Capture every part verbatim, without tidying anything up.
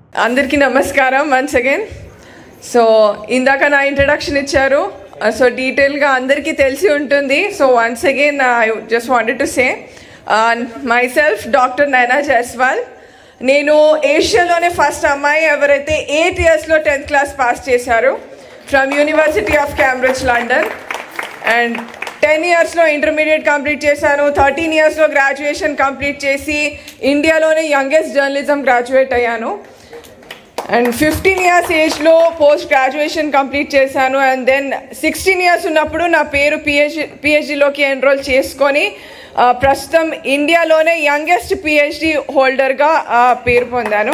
అందరికీ నమస్కారం once again. So ఇందాక నా ఇంట్రడక్షన్ ఇచ్చారు, సో డీటెయిల్గా అందరికీ తెలిసి ఉంటుంది. So once again I just wanted to say myself doctor Naina Jaiswal. నేను ఏషియాలోనే ఫస్ట్ అమ్మాయి ఎవరైతే ఎయిట్ ఇయర్స్లో టెన్త్ క్లాస్ పాస్ చేశారు from university of Cambridge London. And ten ఇయర్స్లో ఇంటర్మీడియట్ కంప్లీట్ చేశాను. థర్టీన్ ఇయర్స్లో గ్రాడ్యుయేషన్ కంప్లీట్ చేసి ఇండియాలోనే యంగెస్ట్ జర్నలిజం గ్రాడ్యుయేట్ అయ్యాను. అండ్ ఫిఫ్టీన్ ఇయర్స్ ఏజ్లో పోస్ట్ గ్రాడ్యుయేషన్ కంప్లీట్ చేశాను. అండ్ దెన్ సిక్స్టీన్ ఇయర్స్ ఉన్నప్పుడు నా పేరు పిహెచ్డి పిహెచ్డిలోకి ఎన్రోల్ చేసుకొని ప్రస్తుతం ఇండియాలోనే యంగెస్ట్ పిహెచ్డి హోల్డర్గా పేరు పొందాను.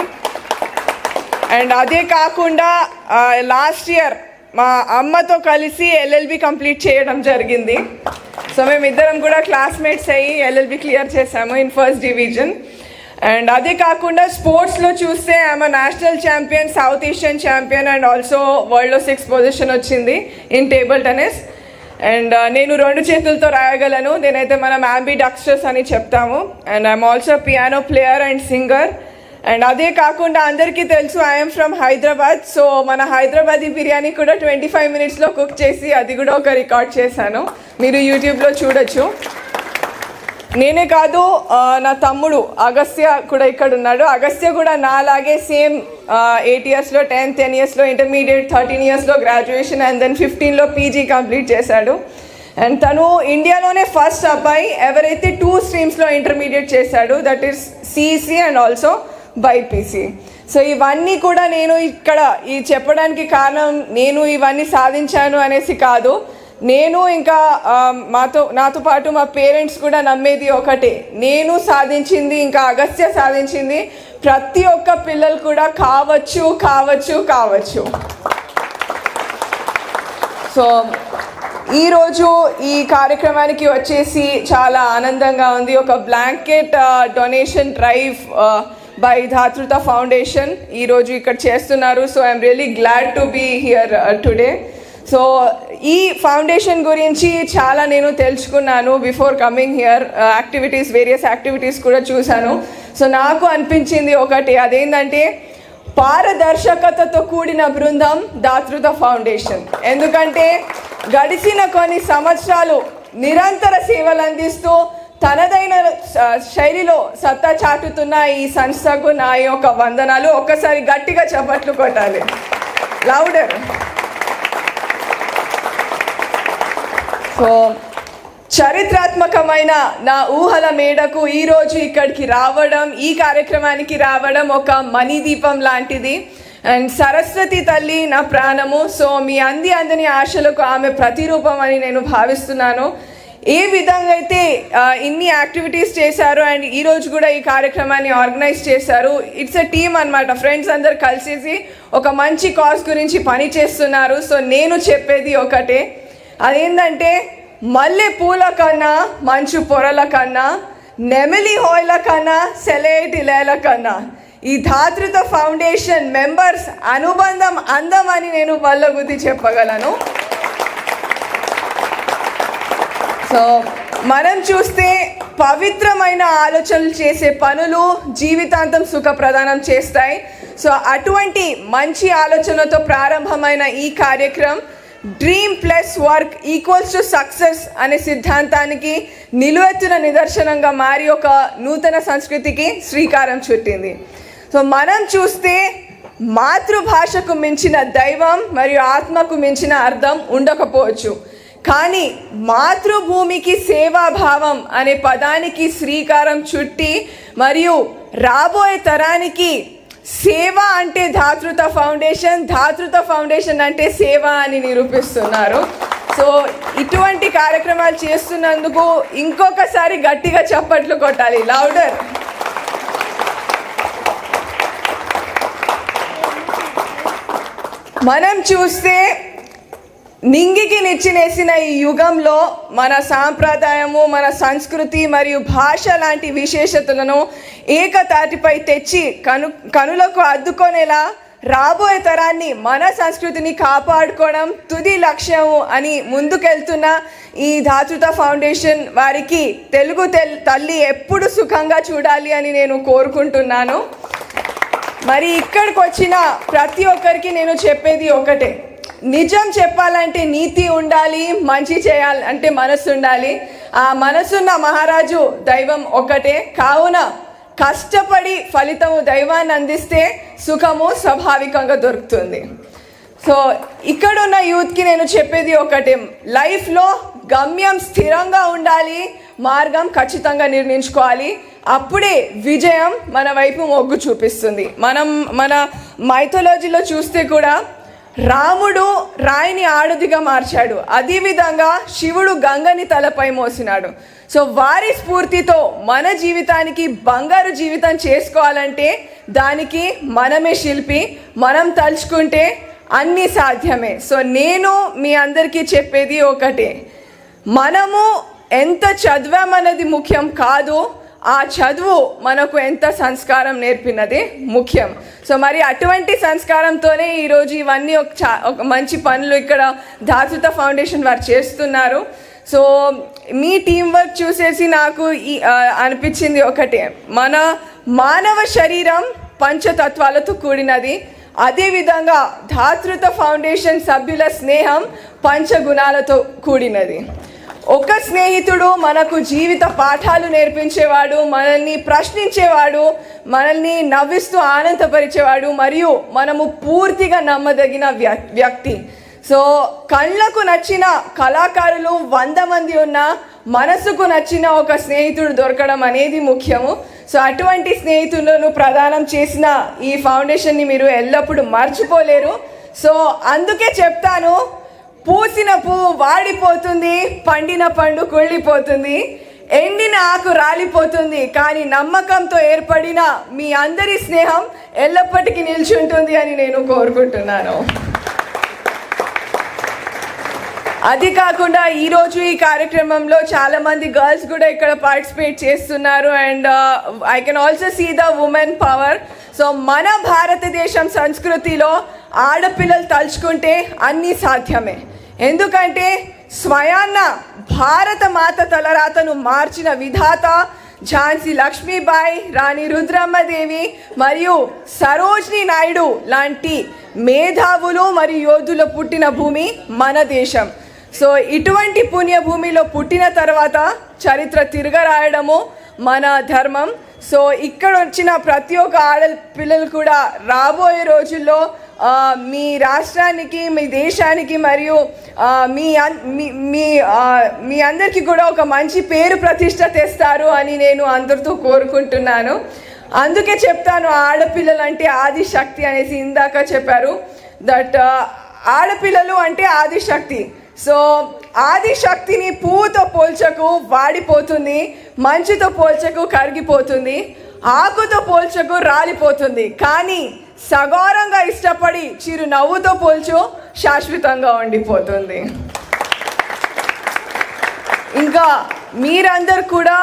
అండ్ అదే కాకుండా లాస్ట్ ఇయర్ మా అమ్మతో కలిసి ఎల్ఎల్బి కంప్లీట్ చేయడం జరిగింది. సో మేమిద్దరం కూడా క్లాస్మేట్స్ అయ్యి ఎల్ఎల్బి క్లియర్ చేశాము ఇన్ ఫస్ట్ డివిజన్. అండ్ అదే కాకుండా స్పోర్ట్స్లో చూస్తే I'm national champion, south Asian champion and also వరల్డ్లో సిక్స్ పొజిషన్ వచ్చింది ఇన్ టేబుల్ టెన్నిస్. అండ్ నేను రెండు చేతులతో రాయగలను, నేనైతే మనం అంబి డక్స్టర్స్ అని చెప్తాము. And I'm also piano player and singer. And అదే కాకుండా అందరికీ తెలుసు ఐఎమ్ ఫ్రమ్ హైదరాబాద్. సో మన హైదరాబాదీ బిర్యానీ కూడా ట్వంటీ ఫైవ్ మినిట్స్లో కుక్ చేసి అది కూడా ఒక రికార్డ్ చేశాను, మీరు యూట్యూబ్లో చూడొచ్చు. నేనే కాదు, నా తమ్ముడు అగస్త్య కూడా ఇక్కడ ఉన్నాడు. అగస్త్య కూడా నాలాగే సేమ్ ఎయిట్ ఇయర్స్లో టెన్త్, టెన్ ఇయర్స్లో ఇంటర్మీడియట్, థర్టీన్ ఇయర్స్లో గ్రాడ్యుయేషన్ అండ్ దెన్ ఫిఫ్టీన్లో పీజీ కంప్లీట్ చేశాడు. అండ్ తను ఇండియాలోనే ఫస్ట్ అబ్బాయి ఎవరైతే టూ స్ట్రీమ్స్లో ఇంటర్మీడియట్ చేశాడు, that is CEC and also BiPC. So ఇవన్నీ కూడా నేను ఇక్కడ ఈ చెప్పడానికి కారణం నేను ఇవన్నీ సాధించాను అనేసి కాదు, నేను ఇంకా మాతో నాతో పాటు మా పేరెంట్స్ కూడా నమ్మేది ఒకటే, నేను సాధించింది ఇంకా అగస్త్య సాధించింది ప్రతి ఒక్క పిల్లలు కూడా కావచ్చు కావచ్చు కావచ్చు. సో ఈరోజు ఈ కార్యక్రమానికి వచ్చేసి చాలా ఆనందంగా ఉంది. ఒక blanket donation drive by Dhatrutha foundation ఈరోజు ఇక్కడ చేస్తున్నారు. So I'm really glad to be here today. So ఈ ఫౌండేషన్ గురించి చాలా నేను తెలుసుకున్నాను before coming here. Activities, various activities కూడా చూశాను. సో నాకు అనిపించింది ఒకటి, అదేంటంటే పారదర్శకతతో కూడిన బృందం ధాతృత ఫౌండేషన్. ఎందుకంటే గడిచిన కొన్ని సంవత్సరాలు నిరంతర సేవలు అందిస్తూ తనదైన శైలిలో సత్తా చాటుతున్న ఈ సంస్థకు నా యొక్క వందనాలు. ఒక్కసారి గట్టిగా చప్పట్లు కొట్టాలి, లౌడర్. సో చరిత్రాత్మకమైన నా ఊహల మేడకు ఈరోజు ఇక్కడికి రావడం, ఈ కార్యక్రమానికి రావడం ఒక మణిదీపం లాంటిది. అండ్ సరస్వతి తల్లి నా ప్రాణము. సో మీ అంది అందని ఆశలకు ఆమె ప్రతిరూపం అని నేను భావిస్తున్నాను. ఏ విధంగా అయితే ఇన్ని యాక్టివిటీస్ చేశారు అండ్ ఈరోజు కూడా ఈ కార్యక్రమాన్ని ఆర్గనైజ్ చేశారు. ఇట్స్ ఎ టీమ్ అనమాట, ఫ్రెండ్స్ అందరు కలిసేసి ఒక మంచి కాజ్ గురించి పని చేస్తున్నారు. సో నేను చెప్పేది ఒకటే, అదేంటంటే మల్లె పూల కన్నా మంచు పొరల కన్నా, నెమిలి హోయల కన్నా సెలయేటి లేల కన్నా ఈ ధాతృత ఫౌండేషన్ మెంబర్స్ అనుబంధం అందం అని నేను వల్లగుద్ది చెప్పగలను. సో మనం చూస్తే పవిత్రమైన ఆలోచనలు చేసే పనులు జీవితాంతం సుఖప్రదానం చేస్తాయి. సో అటువంటి మంచి ఆలోచనతో ప్రారంభమైన ఈ కార్యక్రమం dream plus work equals to success అనే సిద్ధాంతానికి నిలువెత్తున నిదర్శనంగా మారి ఒక నూతన సంస్కృతికి శ్రీకారం చుట్టింది. సో మనం చూస్తే మాతృభాషకు మించిన దైవం మరియు ఆత్మకు మించిన అర్థం ఉండకపోవచ్చు, కానీ మాతృభూమికి సేవాభావం అనే పదానికి శ్రీకారం చుట్టి మరియు రాబోయే తరానికి సేవ అంటే ధాతృత ఫౌండేషన్, ధాతృత ఫౌండేషన్ అంటే సేవ అని నిరూపిస్తున్నారు. సో ఇటువంటి కార్యక్రమాలు చేస్తున్నందుకు ఇంకొకసారి గట్టిగా చప్పట్లు కొట్టాలి, లౌడర్. మనం చూస్తే నింగికి నిచ్చినేసిన ఈ యుగంలో మన సాంప్రదాయము, మన సంస్కృతి మరియు భాష లాంటి విశేషతలను ఏకతాటిపై తెచ్చి కను కనులకు అద్దుకొనేలా రాబోయే తరాన్ని మన సంస్కృతిని కాపాడుకోవడం తుది లక్ష్యం అని ముందుకెళ్తున్న ఈ ధాతృత ఫౌండేషన్ వారికి తెలుగు తల్లి ఎప్పుడు సుఖంగా చూడాలి అని నేను కోరుకుంటున్నాను. మరి ఇక్కడికి వచ్చిన ప్రతి ఒక్కరికి నేను చెప్పేది ఒకటే, నిజం చెప్పాలంటే నీతి ఉండాలి, మంచి చేయాలి అంటే మనసు ఉండాలి. ఆ మనసున్న మహారాజు దైవం ఒకటే. కావున కష్టపడి ఫలితము దైవాన్ని అందిస్తే సుఖము స్వాభావికంగా దొరుకుతుంది. సో ఇక్కడున్న యూత్కి నేను చెప్పేది ఒకటే, లైఫ్లో గమ్యం స్థిరంగా ఉండాలి, మార్గం ఖచ్చితంగా నిర్ణయించుకోవాలి. అప్పుడే విజయం మన వైపు మొగ్గు చూపిస్తుంది. మనం మన మైథాలజీలో చూస్తే కూడా రాముడు రాయిని ఆడుదిగా మార్చాడు, అదేవిధంగా శివుడు గంగని తలపై మోసినాడు. సో వారి స్ఫూర్తితో మన జీవితానికి బంగారు జీవితం చేసుకోవాలంటే దానికి మనమే శిల్పి, మనం తలుచుకుంటే అన్నీ సాధ్యమే. సో నేను మీ అందరికీ చెప్పేది ఒకటే, మనము ఎంత చదివామన్నది ముఖ్యం కాదు, ఆ చదువు మనకు ఎంత సంస్కారం నేర్పినది ముఖ్యం. సో మరి అటువంటి సంస్కారంతోనే ఈరోజు ఇవన్నీ ఒక చా ఒక మంచి పనులు ఇక్కడ ధాతృత ఫౌండేషన్ వారు చేస్తున్నారు. సో మీ టీం వర్క్ చూసేసి నాకు ఈ అనిపించింది ఒకటే, మన మానవ శరీరం పంచతత్వాలతో కూడినది, అదేవిధంగా ధాతృత ఫౌండేషన్ సభ్యుల స్నేహం పంచగుణాలతో కూడినది. ఒక స్నేహితుడు మనకు జీవిత పాఠాలు నేర్పించేవాడు, మనల్ని ప్రశ్నించేవాడు, మనల్ని నవ్విస్తూ ఆనందపరిచేవాడు, మరియు మనము పూర్తిగా నమ్మదగిన వ్యక్తి. సో కళ్ళకు నచ్చిన కళాకారులు వంద మంది ఉన్నా మనసుకు నచ్చిన ఒక స్నేహితుడు దొరకడం అనేది ముఖ్యము. సో అటువంటి స్నేహితులను ప్రదానం చేసిన ఈ ఫౌండేషన్ని మీరు ఎల్లప్పుడూ మర్చిపోలేరు. సో అందుకే చెప్తాను, పూసిన పువ్వు వాడిపోతుంది, పండిన పండు కుళ్ళిపోతుంది, ఎండిన ఆకు రాలిపోతుంది, కానీ నమ్మకంతో ఏర్పడిన మీ అందరి స్నేహం ఎల్లప్పటికీ నిల్చుంటుంది అని నేను కోరుకుంటున్నాను. అది కాకుండా ఈరోజు ఈ కార్యక్రమంలో చాలామంది గర్ల్స్ కూడా ఇక్కడ పార్టిసిపేట్ చేస్తున్నారు. And I can also see the women power. So మన భారతదేశం సంస్కృతిలో ఆడపిల్లలు తలుచుకుంటే అన్నీ సాధ్యమే. ఎందుకంటే స్వయాన్న భారత మాత తలరాతను మార్చిన విధాత ఝాన్సీ లక్ష్మీబాయి, రాణి రుద్రమ్మదేవి మరియు సరోజినీ నాయుడు లాంటి మేధావులు మరియు యోధులు పుట్టిన భూమి మన దేశం. సో ఇటువంటి పుణ్యభూమిలో పుట్టిన తర్వాత చరిత్ర తిరగరాయడము మన ధర్మం. సో ఇక్కడ వచ్చిన ప్రతి ఒక్క ఆడపిల్లలు కూడా రాబోయే రోజుల్లో మీ రాష్ట్రానికి, మీ దేశానికి మరియు మీ మీ మీ అందరికీ కూడా ఒక మంచి పేరు ప్రతిష్ట తెస్తారు అని నేను అందరితో కోరుకుంటున్నాను. అందుకే చెప్తాను, ఆడపిల్లలు అంటే ఆదిశక్తి అనేసి ఇందాక చెప్పారు. దట్ ఆడపిల్లలు అంటే ఆదిశక్తి. సో ఆదిశక్తిని పువ్వుతో పోల్చకు వాడిపోతుంది, మంచుతో పోల్చకు కరిగిపోతుంది, ఆకుతో పోల్చకు రాలిపోతుంది, కానీ సగౌరవంగా ఇష్టపడి చిరు నవ్వుతో పోల్చు శాశ్వతంగా ఉండిపోతుంది. ఇంకా మీరందరు కూడా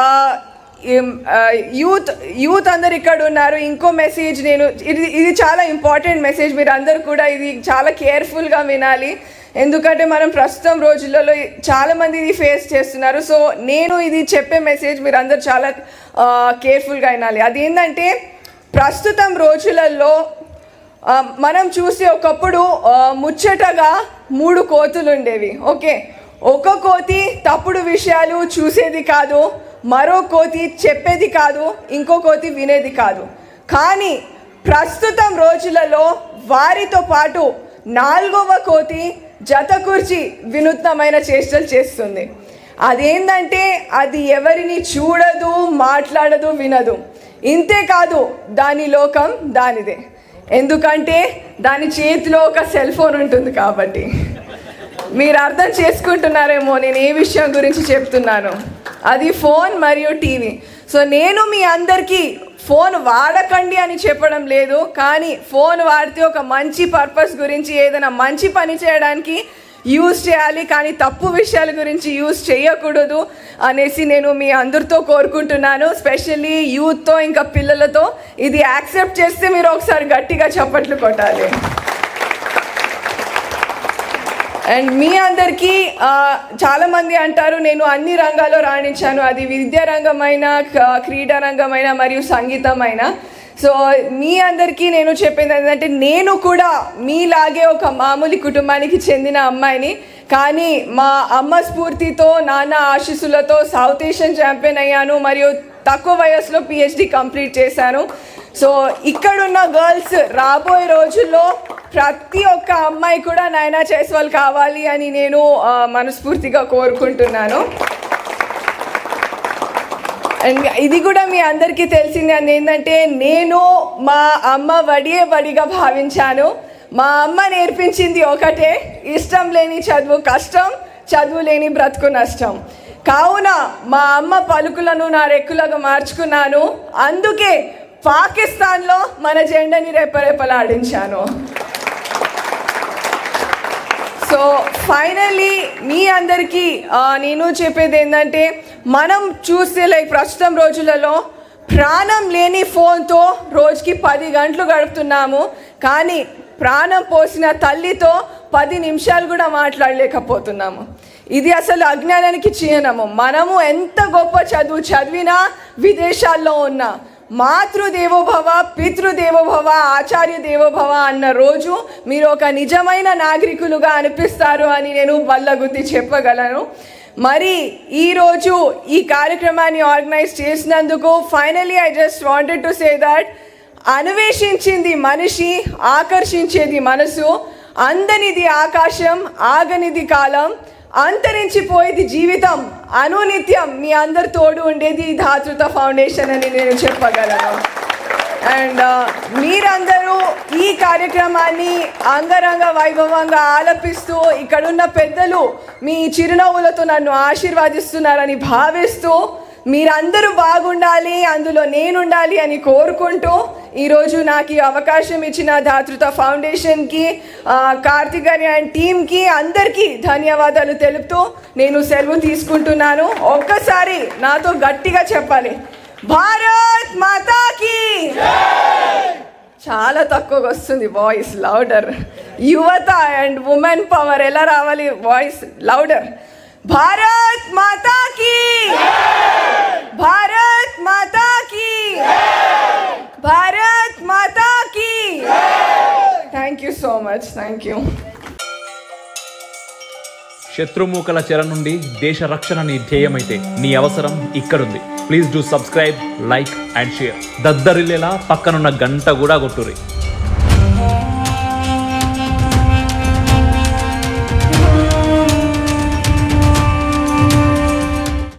యూత్ యూత్ అందరు ఇక్కడ ఉన్నారు. ఇంకో మెసేజ్ నేను, ఇది ఇది చాలా ఇంపార్టెంట్ మెసేజ్, మీరు అందరు కూడా ఇది చాలా కేర్ఫుల్గా వినాలి. ఎందుకంటే మనం ప్రస్తుతం రోజులలో చాలామంది ఇది ఫేస్ చేస్తున్నారు. సో నేను ఇది చెప్పే మెసేజ్ మీరు అందరు చాలా కేర్ఫుల్గా వినాలి. అదేంటంటే, ప్రస్తుతం రోజులలో మనం చూసి ఒకప్పుడు ముచ్చటగా మూడు కోతులు ఉండేవి. ఓకే, ఒక కోతి తప్పుడు విషయాలు చూసేది కాదు, మరో కోతి చెప్పేది కాదు, ఇంకో కోతి వినేది కాదు. కానీ ప్రస్తుతం రోజులలో వారితో పాటు నాలుగవ కోతి జత కూర్చి వినూత్నమైన చేష్టలు చేస్తుంది. అదేంటంటే, అది ఎవరిని చూడదు, మాట్లాడదు, వినదు. ఇంతేకాదు, దాని లోకం దానిదే. ఎందుకంటే దాని చేతిలో ఒక సెల్ ఫోన్ ఉంటుంది కాబట్టి. మీరు అర్థం చేసుకుంటున్నారేమో నేను ఏ విషయం గురించి చెప్తున్నాను. అది ఫోన్ మరియు టీవీ. సో నేను మీ అందరికీ ఫోన్ వాడకండి అని చెప్పడం లేదు, కానీ ఫోన్ వాడితే ఒక మంచి పర్పస్ గురించి ఏదైనా మంచి పని చేయడానికి యూజ్ చేయాలి, కానీ తప్పు విషయాల గురించి యూజ్ చేయకూడదు అనేసి నేను మీ అందరితో కోరుకుంటున్నాను. స్పెషల్లీ యూత్తో ఇంకా పిల్లలతో ఇది యాక్సెప్ట్ చేస్తే మీరు ఒకసారి గట్టిగా చప్పట్లు కొట్టాలి. అండ్ మీ అందరికీ చాలామంది అంటారు నేను అన్ని రంగాల్లో రాణించాను, అది విద్యా రంగమైన, క్రీడా రంగమైన మరియు సంగీతమైన. సో మీ అందరికీ నేను చెప్పింది ఏంటంటే నేను కూడా మీలాగే ఒక మామూలు కుటుంబానికి చెందిన అమ్మాయిని, కానీ మా అమ్మ స్ఫూర్తితో నాన్న ఆశీస్సులతో సౌత్ ఏషియన్ ఛాంపియన్ అయ్యాను మరియు తక్కువ వయసులో పిహెచ్డి కంప్లీట్ చేశాను. సో ఇక్కడున్న గర్ల్స్ రాబోయే రోజుల్లో ప్రతి ఒక్క అమ్మాయి కూడా నైనా జైస్వాల్ కావాలి అని నేను మనస్ఫూర్తిగా కోరుకుంటున్నాను. అండ్ ఇది కూడా మీ అందరికీ తెలిసింది అని ఏంటంటే నేను మా అమ్మ వడియే బడిగా భావించాను. మా అమ్మ నేర్పించింది ఒకటే, ఇష్టం లేని చదువు కష్టం, చదువు లేని బ్రతుకు నష్టం. కావున మా అమ్మ పలుకులను నా రెక్కులుగా మార్చుకున్నాను. అందుకే పాకిస్తాన్లో మన జెండాని రెపరెపలాడించాను. సో ఫైనల్లీ మీ అందరికీ నేను చెప్పేది ఏంటంటే, మనం చూస్తే లైక్ ప్రస్తుతం రోజులలో ప్రాణం లేని ఫోన్తో రోజుకి పది గంటలు గడుపుతున్నాము, కానీ ప్రాణం పోసిన తల్లితో పది నిమిషాలు కూడా మాట్లాడలేకపోతున్నాము. ఇది అసలు అజ్ఞానానికి చిహ్నము. మనము ఎంత గొప్ప చదువు చదివినా, విదేశాల్లో ఉన్నా మాతృదేవోభవ, పితృదేవోభవ, ఆచార్య దేవోభవ అన్న రోజు మీరు ఒక నిజమైన నాగరికులుగా అనిపిస్తారు అని నేను బల్లగుద్ది చెప్పగలను. మరి ఈరోజు ఈ కార్యక్రమాన్ని ఆర్గనైజ్ చేసినందుకు finally I just wanted to say that అన్వేషించింది మనిషి, ఆకర్షించేది మనసు, అందనిది ఆకాశం, ఆగనిది కాలం, అంతరించిపోయేది జీవితం, అనునిత్యం మీ అందరి తోడు ఉండేది ధాతృత ఫౌండేషన్ అని నేను చెప్పగలను. అండ్ మీరందరూ ఈ కార్యక్రమాన్ని అంగరంగ వైభవంగా ఆలపిస్తూ, ఇక్కడున్న పెద్దలు మీ చిరునవ్వులతో నన్ను ఆశీర్వాదిస్తున్నారని భావిస్తూ, మీరందరూ బాగుండాలి, అందులో నేనుండాలి అని కోరుకుంటూ ఈరోజు నాకు ఈ అవకాశం ఇచ్చిన ధాతృత ఫౌండేషన్కి, కార్తిక్ గారి అండ్ టీమ్కి అందరికీ ధన్యవాదాలు తెలుపుతూ నేను సెలవు తీసుకుంటున్నాను. ఒక్కసారి నాతో గట్టిగా చెప్పాలి, భారత్ మాతాకి. చాలా తక్కువగా వస్తుంది వాయిస్, లౌడర్. యువత అండ్ ఉమెన్ పవర్ ఎలా రావాలి, వాయిస్ లౌడర్. భారత్ మాతాకి, భారత్ మాతాకి, భారత్ మాతాకి. Thank you so much, thank you. శత్రుమూకల చెర నుండి దేశ రక్షణ నీ ధ్యేయమైతే నీ అవసరం ఇక్కడుంది. Please do subscribe, like and share. దద్దరిల్లేలా పక్కనున్న గంట కూడా కొట్టుర్రి.